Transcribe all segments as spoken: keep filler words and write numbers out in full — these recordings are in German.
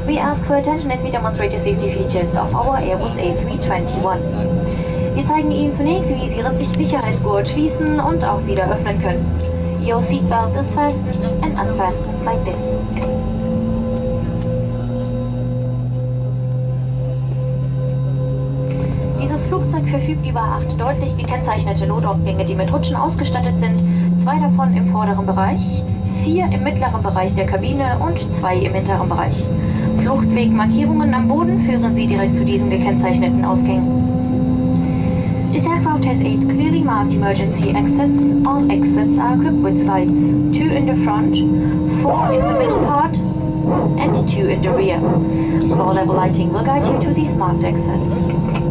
We ask for attention as we demonstrate the safety features of our Airbus A three twenty-one. Wir zeigen Ihnen zunächst, wie Sie Ihren Sicherheitsgurt schließen und auch wieder öffnen können. Your seatbelt is fastened and unfastened like this. Dieses Flugzeug verfügt über acht deutlich gekennzeichnete Notausgänge, die mit Rutschen ausgestattet sind, zwei davon im vorderen Bereich, vier im mittleren Bereich der Kabine und zwei im hinteren Bereich. Fluchtwegmarkierungen am Boden führen Sie direkt zu diesen gekennzeichneten Ausgängen. This aircraft has eight clearly marked emergency exits. All exits are equipped with slides, two in the front, four in the middle part, and two in the rear. Floor level lighting will guide you to these marked exits.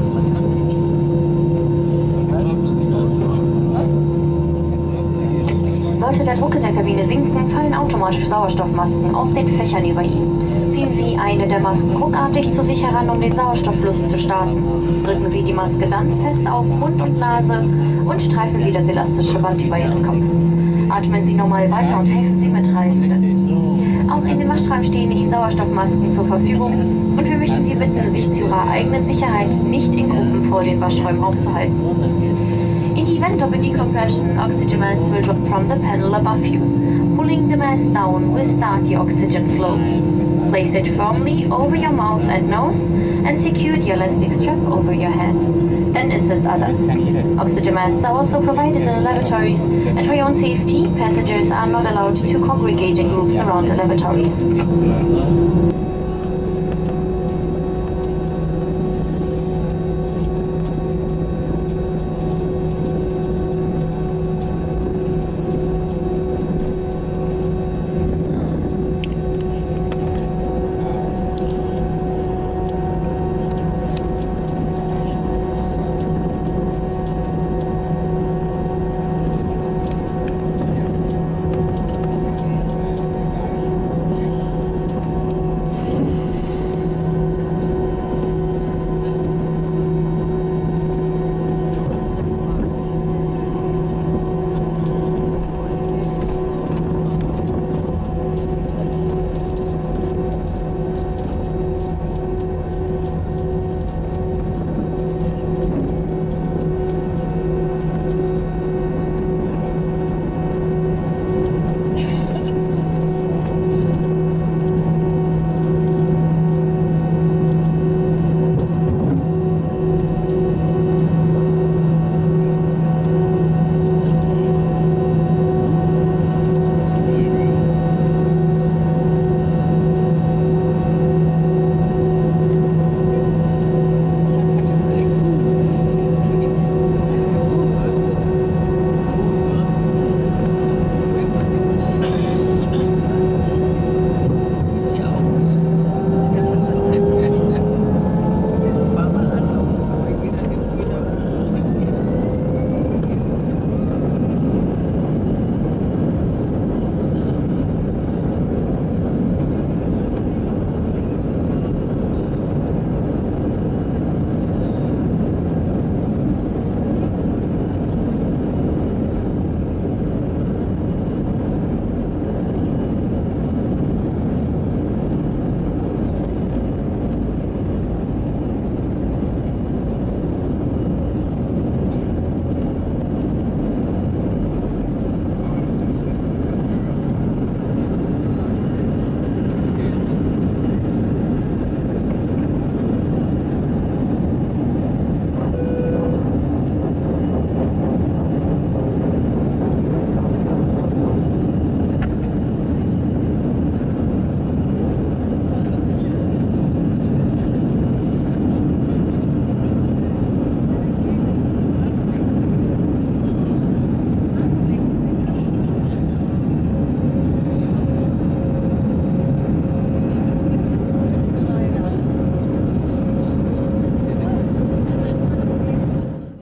Sollte der Druck in der Kabine sinken, fallen automatisch Sauerstoffmasken aus den Fächern über ihn. Ziehen Sie eine der Masken ruckartig zu sich heran, um den Sauerstauffluss zu starten. Drücken Sie die Maske dann fest auf Mund und Nase und streifen Sie das elastische Band über Ihren Kopf. Atmen Sie normal weiter und helfen Sie Mitreisenden. Auch in den Waschräumen stehen Ihnen Sauerstoffmasken zur Verfügung und wir möchten Sie bitten, sich zu Ihrer eigenen Sicherheit nicht in Gruppen vor den Waschräumen aufzuhalten. In the event of a decompression, oxygen mask will drop from the panel above you. Pulling the mask down will start the oxygen flow. Place it firmly over your mouth and nose and secure the elastic strap over your head. Then assist others. Oxygen masks are also provided in the lavatories, and for your own safety, passengers are not allowed to congregate in groups around the lavatories.